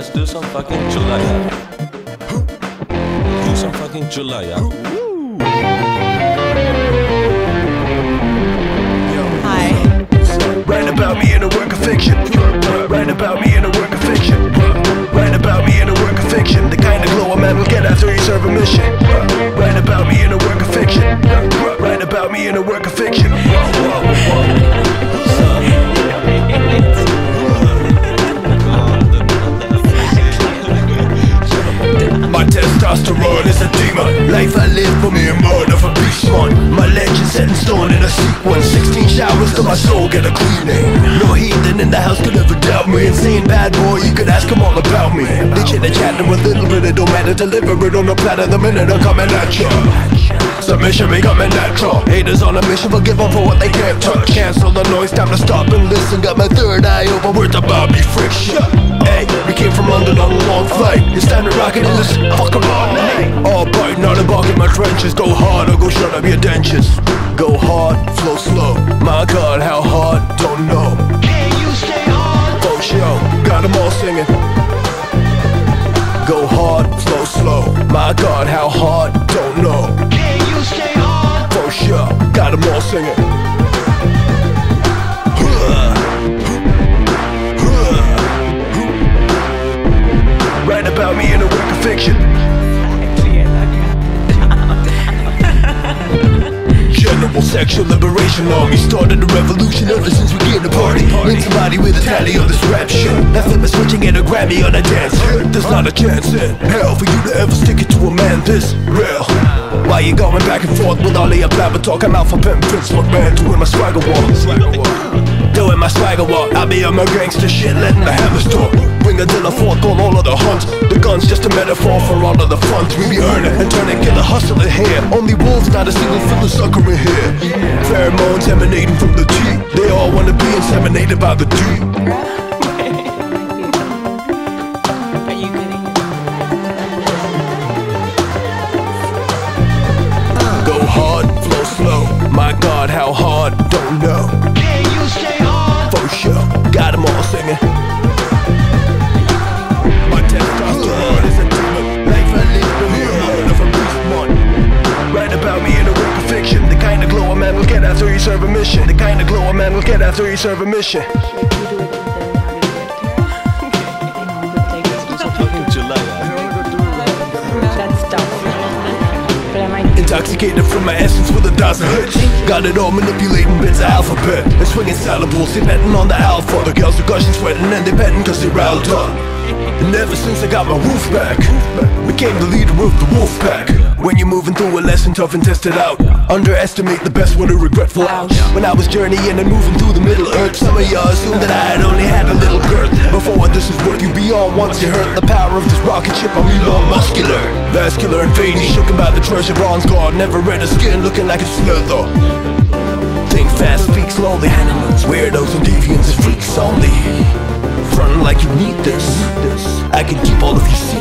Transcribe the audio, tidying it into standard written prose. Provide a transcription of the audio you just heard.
Let's do some fucking Chulaya. Do some fucking Chulaya. Hi. Write about me in a work of fiction. Write about me in a work of fiction. Write about me in a work of fiction. The kind of glow a man will get after he serve a mission. Write about me in a work of fiction. Write about me in a work of fiction. My testosterone is a demon. Life I live for me a murder for beast one. My legend set in stone in a sequence. 16 showers till my soul get a cleaning. No heathen in the house could ever doubt me. Insane bad boy, you could ask him all about me. They chit and chat a little bit, it don't matter. Deliver it on a platter the minute I'm coming at ya. Submission becoming natural. Haters on a mission, forgive them for what they can't touch. Cancel the noise, time to stop and listen. Got my third eye open, words about me fresh. Hey, we came from London on a long flight. It's time to rock it in this fucking all night. All bright, not a bark in my trenches. Go hard or go shut up your dentures. Go hard, flow slow. My God, how hard, don't know. Can you stay hard? For sure, got them all singing. Go hard, flow slow. My God, how hard, don't know. Can you stay hard? For sure, got them all singing. Write about me in a work of fiction. General sexual liberation army started a revolution ever since we came to party. Need somebody with a tally on this rap shit. That flip is switching and a Grammy on a dance hit. There's not a chance in hell for you to ever stick it to a man this real. Why you going back and forth with all of your blabber talk? I'm out for pimp Vince McMahon doing my swagger walk. Doing my swagger walk, I be on my gangster shit, letting the hammers talk. Bring a dinner fork on all of the hunts. The gun's just a metaphor for all of the fun. We be earning and turning, get the hustler here. Only wolves, not a single filler sucker in here. Pheromones emanating from the T. They all wanna be inseminated by the D. Are you kidding? Go hard, flow slow. My God, how hard, don't know. Can you stay hard? For sure, got them all singing. My testosterone is a demon. Life I live for me a murder for beast one. Write about me in a work of fiction. The kind of glow a man will get after he serve a mission. The kind of glow a man will get after he serve a mission. Intoxicated from my essence with 1,000 hits. Got it all manipulating bits of alphabet. And swinging syllables, they betting on the alpha. The girls are gushing, sweating, and they betting cause they riled up. And ever since I got my wolf back, became the leader of the wolf pack. When you're moving through a lesson tough and tested out, underestimate the best with a regretful ouch. When I was journeying and moving through the middle earth, some of y'all assumed that I had only had a little girth. Before this is what you be on once you hurt. The power of this rocket ship, I'm Elon Muscular, vascular and veiny, shooken by the treasure bronze guard. Never red of skin, looking like it's leather. Think fast, speak slowly. Animals, weirdos and deviants and freaks only. Frontin' like you need this. I can keep all of you